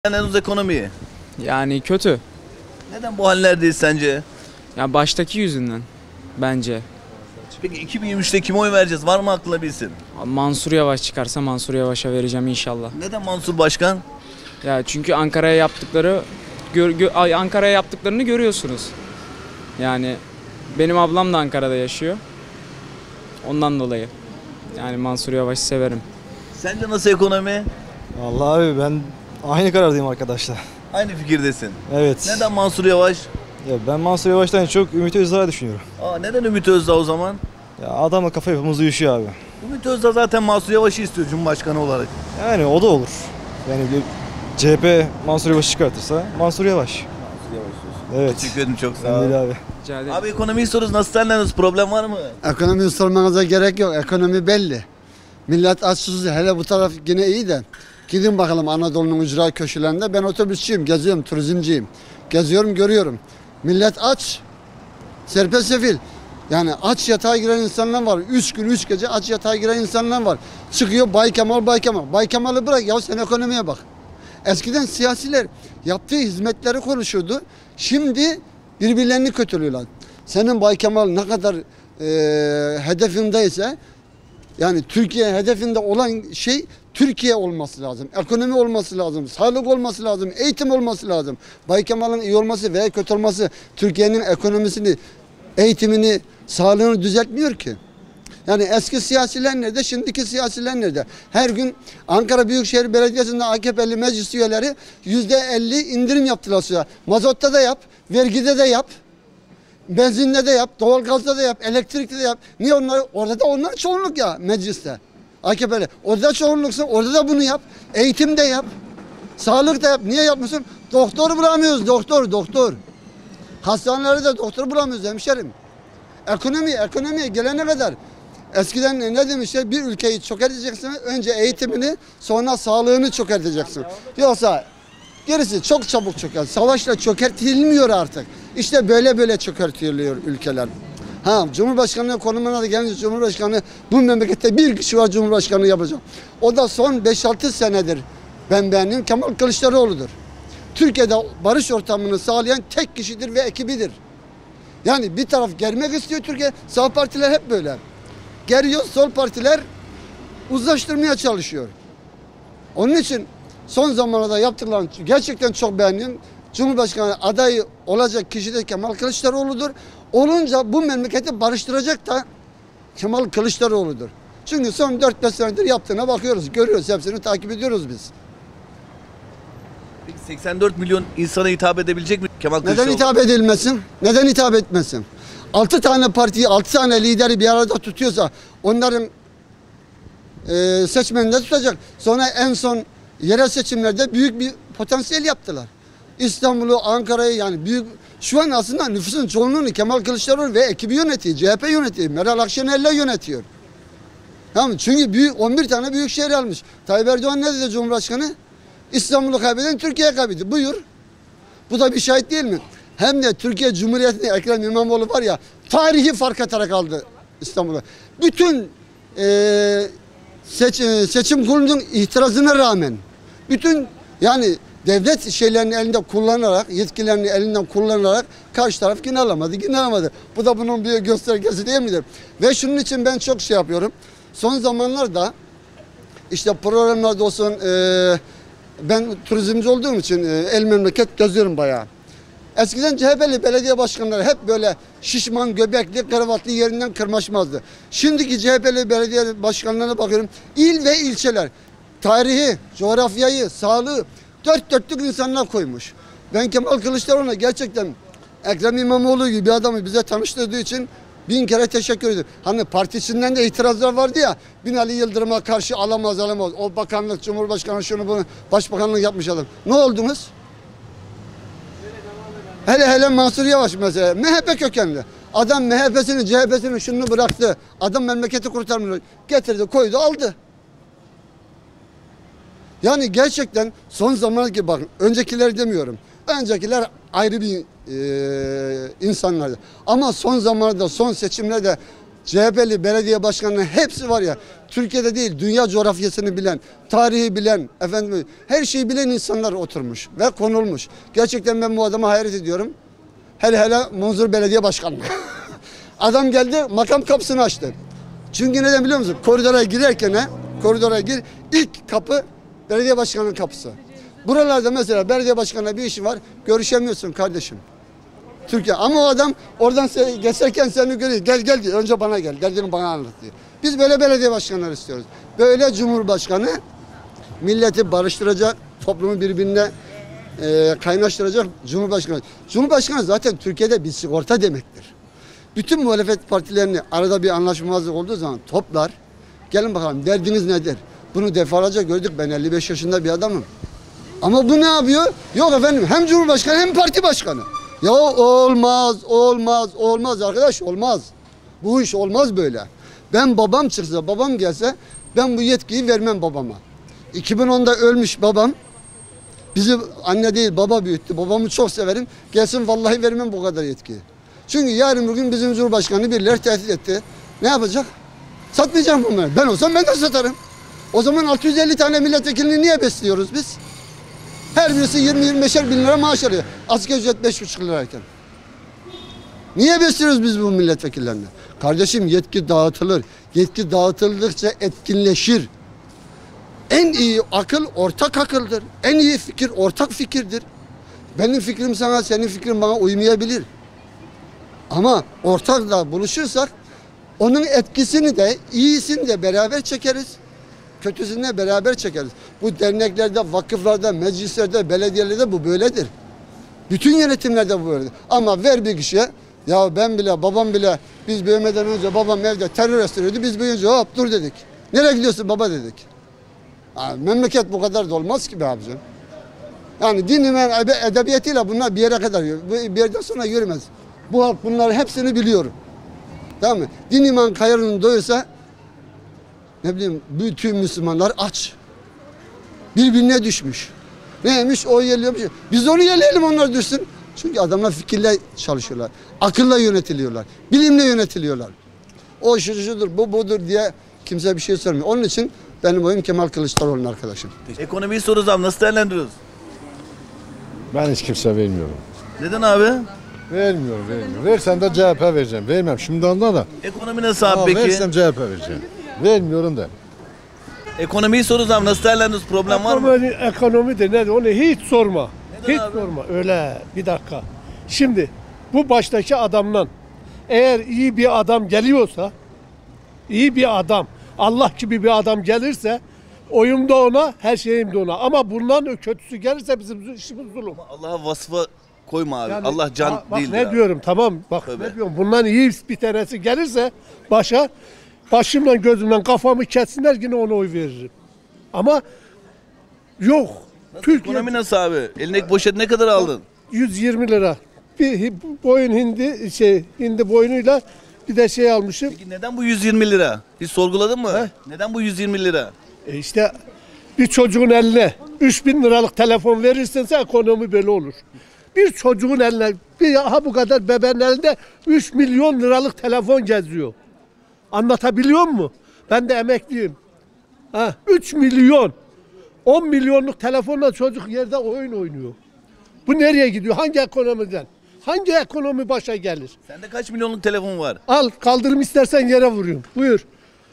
Genel ekonomiyi. Yani kötü. Neden bu hallerdeyiz sence? Ya baştaki yüzünden bence. Peki 2023'te kime oy vereceğiz? Var mı aklına bilsin? Mansur Yavaş çıkarsa Mansur Yavaş'a vereceğim inşallah. Neden Mansur Başkan? Ya çünkü Ankara'ya yaptıklarını görüyorsunuz. Yani benim ablam da Ankara'da yaşıyor. Ondan dolayı. Yani Mansur Yavaş'ı severim. Sence nasıl ekonomi? Vallahi abi ben aynı karardayım arkadaşlar. Aynı fikirdesin. Evet. Neden Mansur Yavaş? Ya ben Mansur Yavaş'tan çok Ümit Özdağ'ı düşünüyorum. Neden Ümit Özdağ o zaman? Ya adamla kafa yapımız uyuşuyor abi. Ümit Özdağ zaten Mansur Yavaş'ı istiyor Cumhurbaşkanı olarak. Yani o da olur. Yani bir CHP Mansur Yavaş'ı çıkartırsa Mansur Yavaş. Mansur Yavaş diyorsun. Evet. Teşekkür ederim, çok sağ Ben ol. değil abi. Rica ederim. Abi ekonomiyi soruyoruz, nasıl senleriniz, problem var mı? Ekonomiyi sormanıza gerek yok. Ekonomi belli. Millet aç susuz. Hele bu taraf yine iyi de. Gidin bakalım Anadolu'nun ücra köşelerinde. Ben otobüsçüyüm, geziyorum, turizmciyim. Geziyorum, görüyorum. Millet aç. Serpesefil. Yani aç yatağa giren insanlar var. 3 gün 3 gece aç yatağa giren insanlar var. Çıkıyor Bay Kemal, Bay Kemal. Bay Kemal'i bırak ya, sen ekonomiye bak. Eskiden siyasiler yaptığı hizmetleri konuşuyordu. Şimdi birbirlerini kötülüyorlar. Senin Bay Kemal ne kadar hedefindeyse, yani Türkiye hedefinde olan şey Türkiye olması lazım. Ekonomi olması lazım. Sağlık olması lazım. Eğitim olması lazım. Bay Kemal'in iyi olması veya kötü olması Türkiye'nin ekonomisini, eğitimini, sağlığını düzeltmiyor ki. Yani eski siyasiler nerede, şimdiki siyasiler nerede? Her gün Ankara Büyükşehir Belediyesi'nde AKP'li meclis üyeleri %50 indirim yaptılar suya. Mazotta da yap, vergide de yap, benzinde de yap, doğalgazda da yap, elektrikte de yap. Niye onlar? Orada da onlar çoğunluk ya mecliste. AKP'li. Orada da çoğunluksun, orada da bunu yap. Eğitim de yap. Sağlık da yap. Niye yapmıyorsun? Doktor bulamıyoruz, doktor. Hastanelerde de doktor bulamıyoruz hemşerim. Ekonomiye gelene kadar eskiden ne demişler? Bir ülkeyi çökerteceksin, önce eğitimini, sonra sağlığını çökerteceksin. Yoksa gerisi çok çabuk çöker. Savaşla çökertilmiyor artık. İşte böyle çökertiliyor ülkeler. Cumhurbaşkanlığı konumuna da gelince Cumhurbaşkanı, bu memlekette bir kişi var Cumhurbaşkanlığı yapacak. O da son 5-6 senedir ben beğendiğim Kemal Kılıçdaroğlu'dur. Türkiye'de barış ortamını sağlayan tek kişidir ve ekibidir. Yani bir taraf germek istiyor Türkiye, sağ partiler hep böyle. Geriyor, sol partiler uzlaştırmaya çalışıyor. Onun için son zamanlarda yaptıklarını gerçekten çok beğendim. Cumhurbaşkanı adayı olacak kişi de Kemal Kılıçdaroğlu'dur. Olunca bu memleketi barıştıracak da Kemal Kılıçdaroğlu'dur. Çünkü son 4-5 senedir yaptığına bakıyoruz, görüyoruz, hepsini takip ediyoruz biz. Peki 84 milyon insana hitap edebilecek mi Kemal Kılıçdaroğlu? Neden hitap edilmesin? Neden hitap etmesin? 6 tane partiyi, 6 tane lideri bir arada tutuyorsa onların seçmeninde tutacak. Sonra en son yerel seçimlerde büyük bir potansiyel yaptılar. İstanbul'u, Ankara'yı, yani büyük, şu an aslında nüfusun çoğunluğunu Kemal Kılıçdaroğlu ve ekibi yönetiyor. CHP yönetiyor. Meral Akşener'le yönetiyor. Tamam, çünkü 11 tane büyük şehir almış. Tayyip Erdoğan ne dedi Cumhurbaşkanı? İstanbul'u kaybeden Türkiye kaybetti. Buyur. Bu da bir şahit değil mi? Hem de Türkiye Cumhuriyeti'nde Ekrem İmamoğlu var ya, tarihi fark atarak aldı İstanbul'u. Bütün seçim kurulunun itirazına rağmen, bütün yani devlet şeylerini elinde kullanarak, yetkilerini elinden kullanarak karşı taraf yine alamadı. Bu da bunun bir göstergesi değil midir? Ve şunun için ben çok şey yapıyorum. Son zamanlarda işte programlarda olsun, ben turizmci olduğum için el memleket geziyorum bayağı. Eskiden CHP'li belediye başkanları hep böyle şişman, göbekli, kravatlı, yerinden kırmaşmazdı. Şimdiki CHP'li belediye başkanlarına bakıyorum. İl ve ilçeler tarihi, coğrafyayı, sağlığı dört dörtlük insanlar koymuş. Ben Kemal Kılıçdaroğlu'na gerçekten Ekrem İmamoğlu gibi bir adamı bize tanıştırdığı için 1000 kere teşekkür ederim. Hani partisinden de itirazlar vardı ya, Binali Yıldırım'a karşı alamaz. O bakanlık, Cumhurbaşkanı şunu bunu, başbakanlık yapmış adam. Ne oldunuz? Hele Mansur Yavaş mesela, MHP kökenli. Adam MHP'sini, CHP'sini şunu bıraktı. Adam memleketi kurtarmıyor. Getirdi, koydu, aldı. Yani gerçekten son zamanki bakın, öncekiler demiyorum. Öncekiler ayrı bir insanlardı. Ama son zamanlarda, son seçimlerde CHP'li belediye başkanının hepsi var ya, Türkiye'de değil dünya coğrafyasını bilen, tarihi bilen, efendim her şeyi bilen insanlar oturmuş ve konulmuş. Gerçekten ben bu adama hayret ediyorum. Hele Munzur Belediye Başkanı. Adam geldi, makam kapısını açtı. Çünkü neden biliyor musun? Koridora girerken koridora gir, ilk kapı belediye başkanının kapısı. Buralarda mesela belediye başkanına bir işi var, görüşemiyorsun kardeşim. Türkiye, ama o adam oradan geçerken seni görüyor. Gel diyor. Önce bana gel. Derdini bana anlat diyor. Biz böyle belediye başkanları istiyoruz. Böyle cumhurbaşkanı milleti barıştıracak, toplumu birbirine kaynaştıracak cumhurbaşkanı. Cumhurbaşkanı zaten Türkiye'de bir sigorta demektir. Bütün muhalefet partilerini arada bir anlaşmazlık olduğu zaman toplar. Gelin bakalım derdiniz nedir? Bunu defalarca gördük. Ben 55 yaşında bir adamım. Ama bu ne yapıyor? Yok efendim, hem cumhurbaşkanı hem parti başkanı. Ya olmaz arkadaş, olmaz. Bu iş olmaz böyle. Ben babam çıksa, babam gelse ben bu yetkiyi vermem babama. 2010'da ölmüş babam. Bizi anne değil baba büyüttü. Babamı çok severim. Gelsin vallahi vermem bu kadar yetkiyi. Çünkü yarın bugün bizim Cumhurbaşkanı birileri tehdit etti. Ne yapacak? Satmayacağım bunları. Ben olsam ben de satarım. O zaman 650 tane milletvekilini niye besliyoruz biz? Her birisi 20-25'er bin lira maaş alıyor. Asgari ücret 5,5 lirayken. Niye besliyoruz biz bu milletvekillerini? Kardeşim yetki dağıtılır. Yetki dağıtıldıkça etkinleşir. En iyi akıl ortak akıldır. En iyi fikir ortak fikirdir. Benim fikrim sana, senin fikrin bana uymayabilir. Ama ortakla buluşursak onun etkisini de, iyisini de beraber çekeriz. Kötüsünü de beraber çekeriz. Bu derneklerde, vakıflarda, meclislerde, belediyelerde bu böyledir. Bütün yönetimlerde bu böyledir. Ama ver bir kişiye, ya ben bile, babam bile, biz büyümeden önce babam evde terör estiriyordu. Biz büyüyünce hop dur dedik. Nereye gidiyorsun baba dedik. Ha, memleket bu kadar da olmaz ki be abicim. Yani din iman edebiyatıyla bunlar bir yere kadar yürür. Bir yerden sonra yürümez. Bu halk bunların hepsini biliyor. Tamam mı? Din iman karnını doyursa ne bileyim bütün Müslümanlar aç. Birbirine düşmüş. Neymiş o yerliyormuş. Biz onu yerleyelim onlar düşsün. Çünkü adamlar fikirle çalışıyorlar. Akılla yönetiliyorlar. Bilimle yönetiliyorlar. O şudur bu budur diye kimse bir şey sormuyor. Onun için benim oyum Kemal Kılıçdaroğlu'nun arkadaşım. Ekonomiyi soruyoruz abi, nasıl değerlendiriyoruz? Ben hiç kimse vermiyorum. Neden abi? Vermiyorum. Versen de CHP vereceğim. Vermem şimdi ondan da. Ekonomi nasıl abi peki? Versem CHP vereceğim. Vermiyorum da. Ekonomiyi soruyoruz abi, nasıl değerlendiriyoruz? Problem var mı? Ekonomi de nedir onu hiç sorma. Neden Hiç abi? sorma. Öyle bir dakika. Şimdi bu baştaki adamdan eğer iyi bir adam geliyorsa, iyi bir adam, Allah gibi bir adam gelirse oyum da ona, her şeyim de ona. Ama bundan kötüsü gelirse bizim işimiz zulüm. Allah'a vasfı koyma abi. Yani, Allah can bak değildir ne abi. diyorum, tamam bak Tövbe. ne diyorum, bundan iyi bir tanesi gelirse başımdan gözümden kafamı kessinler yine ona oy veririm. Ama yok. Nasıl, Türkiye ekonomi nasıl abi? Elindeki poşet ne kadar aldın? 120 lira. Bir boyun hindi boynuyla bir de şey almışım. Peki neden bu 120 lira? Hiç sorguladın mı? He? Neden bu 120 lira? İşte bir çocuğun eline 3.000 liralık telefon verirsense ekonomi böyle olur. Bir çocuğun eline bu kadar bebeğin elinde 3 milyon liralık telefon geziyor. Anlatabiliyor muyum? Ben de emekliyim. 3 milyon. 10 milyonluk telefonla çocuk yerde oyun oynuyor. Bu nereye gidiyor? Hangi ekonomiden? Hangi ekonomi başa gelir? Sende kaç milyonluk telefon var? Al kaldırım istersen yere vuruyorum. Buyur.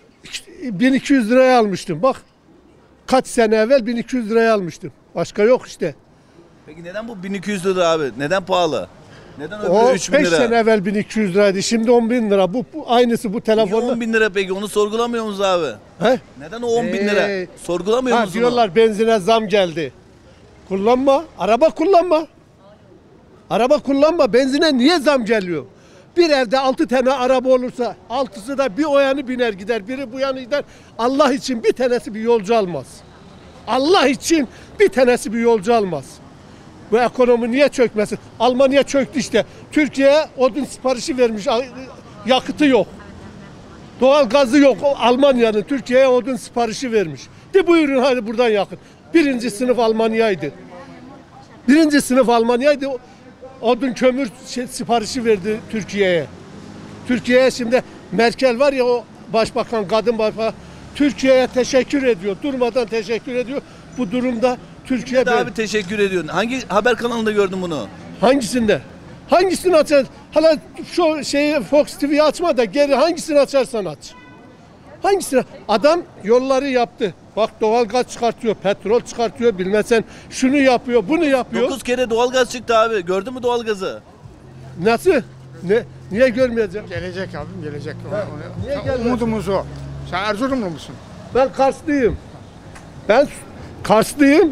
1200 liraya almıştım. Bak kaç sene evvel 1200 liraya almıştım. Başka yok işte. Peki neden bu 1200 lira abi? Neden pahalı? Neden O öbürü 5 3000 lira? sene evvel 1200 liraydı. Şimdi 10.000 lira. Bu aynısı bu Niye telefonla. 10 bin lira peki? Onu sorgulamıyor musunuz abi? He? Neden o 10 bin lira? Sorgulamıyor musunuz? onu? Diyorlar benzine zam geldi. Kullanma. Araba kullanma. Araba kullanma. Benzine niye zam geliyor? Bir evde 6 tane araba olursa 6'sı da bir o yanı biner gider. Biri bu yanı gider. Allah için bir tanesi bir yolcu almaz. Allah için bir tanesi bir yolcu almaz. Bu ekonomi niye çökmesin? Almanya çöktü işte. Türkiye'ye odun siparişi vermiş. Yakıtı yok. Doğal gazı yok. Almanya'nın Türkiye'ye odun siparişi vermiş. De buyurun hadi buradan yakın. Birinci sınıf Almanya'ydı. Birinci sınıf Almanya'ydı. Odun kömür siparişi verdi Türkiye'ye. Türkiye'ye şimdi Merkel var ya, o başbakan, kadın başbakan, Türkiye'ye teşekkür ediyor. Durmadan teşekkür ediyor. Bu durumda Türkiye Daha bir teşekkür ediyorsun. Hangi haber kanalında gördün bunu? hangisinde? Hangisini açar? Hala şu şeyi Fox TV'yi açma da geri hangisini açarsan aç. Hangisini? Adam yolları yaptı. Bak doğalgaz çıkartıyor, petrol çıkartıyor, bilmesen şunu yapıyor, bunu yapıyor. 9 kere doğalgaz çıktı abi. Gördün mü doğalgazı? Nasıl? Niye görmeyeceğim? Gelecek abim gelecek. Niye gelmez? Umudumuz o. Sen Erzurumlu musun? Ben Karslıyım. Ben Karslıyım.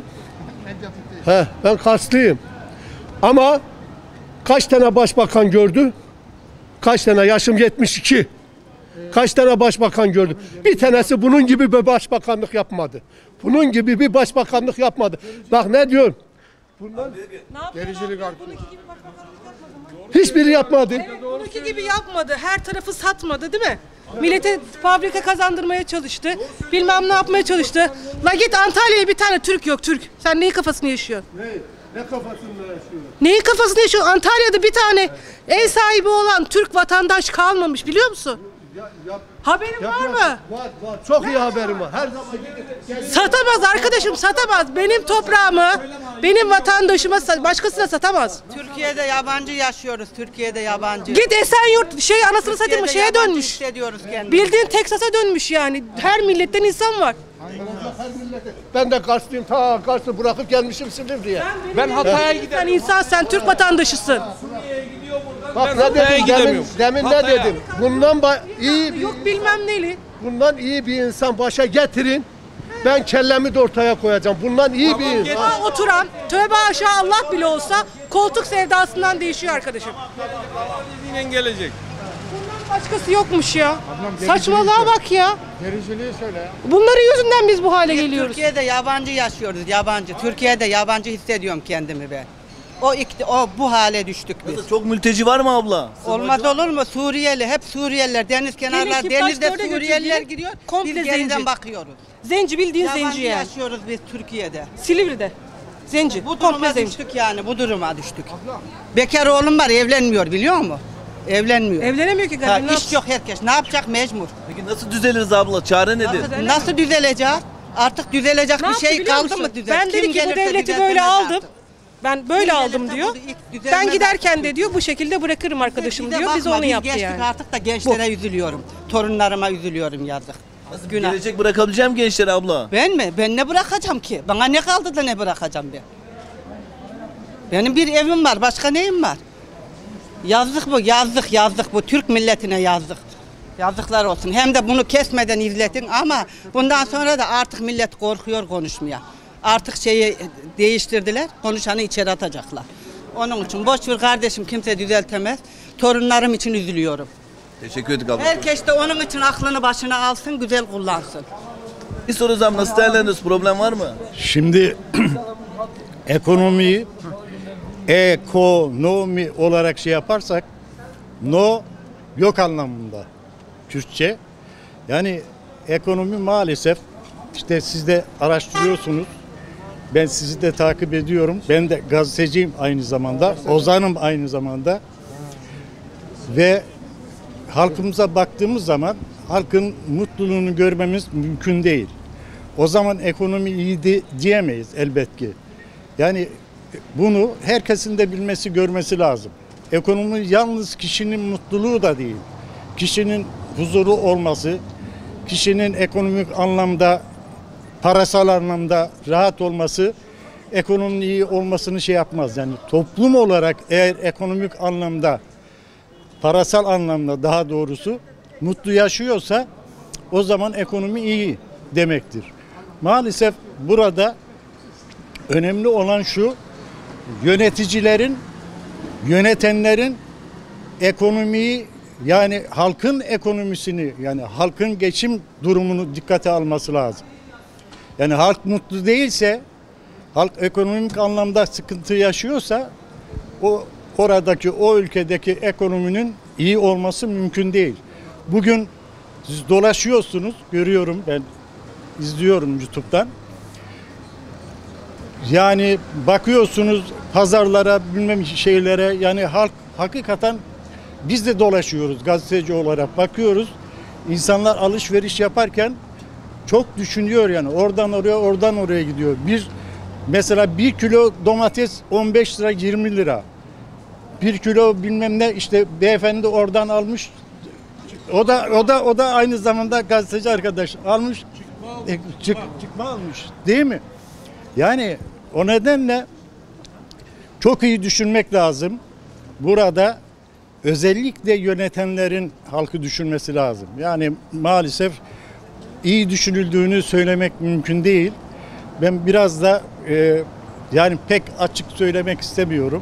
Ben Karslıyım. Ama kaç tane başbakan gördü? Kaç tane? Yaşım 72. Kaç tane başbakan gördüm? Bir tanesi bunun gibi bir başbakanlık yapmadı. Bunun gibi bir başbakanlık yapmadı. Bak ne diyor? Gericilik artık. Bununki gibi başbakanlık yapmadı mı? Hiçbiri yapmadı. Bununki gibi yapmadı. Her tarafı satmadı değil mi? Millete fabrika kazandırmaya çalıştı. Bilmem ne yapmaya çalıştı. La git Antalya'ya bir tane Türk yok Türk. Sen neyin kafasını yaşıyorsun? Ne kafasında yaşıyor? Neyin kafasını yaşıyorsun? Antalya'da bir tane ev sahibi olan Türk vatandaş kalmamış biliyor musun? Haberin var mı? Var. Çok iyi haberim var. Her zaman Satamaz arkadaşım satamaz. Benim toprağımı benim vatandaşıma başkasına satamaz. Türkiye'de yabancı yaşıyoruz. Türkiye'de yabancı. Git Esenyurt anasını satayım mı şeye Türkiye'de yabancı dönmüş. hissediyoruz kendimizi. Bildiğin Teksas'a dönmüş yani. Her milletten insan var. ben de Karslıyım. Ta Kars'ı bırakıp gelmişim Silivri'ye. Ben Hatay'a giderim. Sen insan, sen Türk vatandaşısın. Bak ne dedim? Demin ne dedim? Yok bilmem neli. Bundan iyi bir insan başa getirin. Ben kellemi de ortaya koyacağım. Bundan iyi bir insan. Aa, oturan, tövbe aşağı Allah bile olsa koltuk sevdasından değişiyor arkadaşım. Gelecek. Bundan başkası yokmuş ya. Saçmalığa bak ya. Gericiliği söyle ya. Bunların yüzünden biz bu hale geliyoruz. Türkiye'de yabancı yaşıyoruz. Yabancı. Türkiye'de yabancı hissediyorum kendimi ben. Bu hale düştük biz. Çok mülteci var mı abla? Olmaz olur mu? Suriyeli, hep Suriyeliler. Deniz kenarlar, Gelin Kiptaş denizde dörde Suriyeliler götürdüğün gidiyor. komple Biz geriden zenci. bakıyoruz. Zenci bildiğin Yabancı zenci yani. yaşıyoruz biz Türkiye'de. Silivri'de. Zenci. Bu Komple duruma zenci. düştük yani. Bu duruma düştük. Bekar oğlum var, evlenmiyor biliyor musun? Evlenmiyor. Evlenemiyor ki Ha, galiba. iş yok herkes. Ne yapacak? Mecbur. Peki nasıl düzeliriz abla? Çare nedir? Nasıl düzelecek? Artık düzelecek Ne bir yaptı şey biliyor kaldı musun? mı düzel? Ben Kim dedi ki bu gelirse devleti düzeltemez böyle aldım. artık. Ben böyle Kim aldım gelirse diyor. bu ilk düzelmez Ben giderken artık. de diyor bu şekilde bırakırım arkadaşım Bize diyor. Biz bakma, onu yaptı geçtik yani. artık da gençlere üzülüyorum. Torunlarıma üzülüyorum yazık. Günah. Gelecek bırakabileceğim gençlere abla. Ben mi? Ben ne bırakacağım ki? Bana ne kaldı da ne bırakacağım ben? Benim bir evim var, başka neyim var? Yazdık bu, yazdık bu. Türk milletine yazdık. Yazıklar olsun. Hem de bunu kesmeden izletin ama bundan sonra da artık millet korkuyor konuşmaya. Artık şeyi değiştirdiler, konuşanı içeri atacaklar. Onun için boş ver kardeşim, kimse düzeltemez. Torunlarım için üzülüyorum. Teşekkür ederim abla. Herkes de onun için aklını başına alsın, güzel kullansın. Bir soracağım, nasıl değerlendiriyoruz? Problem var mı? Şimdi ekonomiyi ekonomi olarak şey yaparsak yok anlamında Türkçe. Yani ekonomi maalesef işte siz de araştırıyorsunuz. Ben sizi de takip ediyorum. Ben de gazeteciyim aynı zamanda. Ozanım aynı zamanda. Ve halkımıza baktığımız zaman halkın mutluluğunu görmemiz mümkün değil. O zaman ekonomi iyi diyemeyiz elbet ki. Yani bunu herkesin de bilmesi, görmesi lazım. Ekonomi yalnız kişinin mutluluğu da değil. Kişinin huzuru olması, kişinin ekonomik anlamda, parasal anlamda rahat olması, ekonominin iyi olmasını şey yapmaz. Yani toplum olarak eğer ekonomik anlamda, parasal anlamda daha doğrusu mutlu yaşıyorsa o zaman ekonomi iyi demektir. Maalesef burada önemli olan şu, yöneticilerin, yönetenlerin ekonomiyi yani halkın ekonomisini yani halkın geçim durumunu dikkate alması lazım. Yani halk mutlu değilse, halk ekonomik anlamda sıkıntı yaşıyorsa o ülkedeki ekonominin iyi olması mümkün değil. Bugün siz dolaşıyorsunuz, görüyorum ben, izliyorum YouTube'dan. Yani bakıyorsunuz pazarlara, bilmem şeylere, yani halk hakikaten Biz de dolaşıyoruz gazeteci olarak bakıyoruz. İnsanlar alışveriş yaparken çok düşünüyor yani oradan oraya oradan oraya gidiyor. Mesela 1 kilo domates 15 lira 20 lira. 1 kilo bilmem ne işte beyefendi oradan almış. O da aynı zamanda gazeteci arkadaş almış. Çıkma almış değil mi? Yani o nedenle çok iyi düşünmek lazım. Burada özellikle yönetenlerin halkı düşünmesi lazım. Yani maalesef iyi düşünüldüğünü söylemek mümkün değil. Ben biraz da yani pek açık söylemek istemiyorum.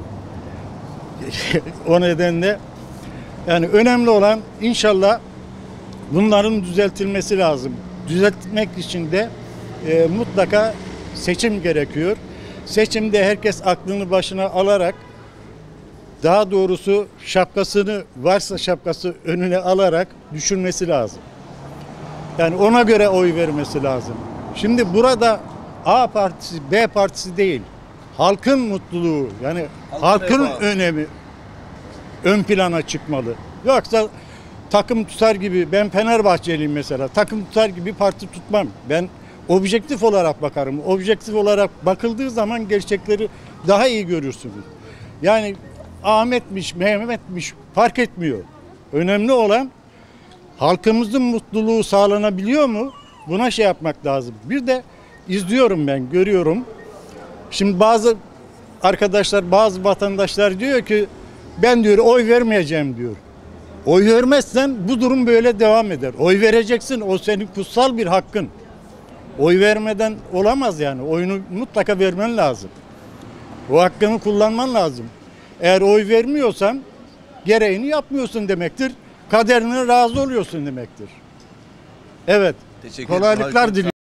O nedenle yani önemli olan inşallah bunların düzeltilmesi lazım. Düzeltmek için de mutlaka seçim gerekiyor. Seçimde herkes aklını başına alarak, daha doğrusu şapkasını varsa şapkası önüne alarak düşünmesi lazım. Yani ona göre oy vermesi lazım. Şimdi burada A partisi, B partisi değil. Halkın mutluluğu, yani halkın önemi ön plana çıkmalı. Yoksa takım tutar gibi, ben Fenerbahçeliyim mesela, takım tutar gibi parti tutmam. Ben objektif olarak bakarım. Objektif olarak bakıldığı zaman gerçekleri daha iyi görürsünüz. Yani Ahmet'miş, Mehmet'miş fark etmiyor. Önemli olan halkımızın mutluluğu sağlanabiliyor mu? Buna şey yapmak lazım. Bir de izliyorum ben, görüyorum. Şimdi bazı arkadaşlar, bazı vatandaşlar diyor ki ben diyor oy vermeyeceğim diyor. Oy vermezsen bu durum böyle devam eder. Oy vereceksin, o senin kutsal bir hakkın. Oy vermeden olamaz yani. Oyunu mutlaka vermen lazım. O hakkını kullanman lazım. Eğer oy vermiyorsan gereğini yapmıyorsun demektir. Kaderine razı oluyorsun demektir. Evet. Teşekkür ederim. Kolaylıklar diliyorum.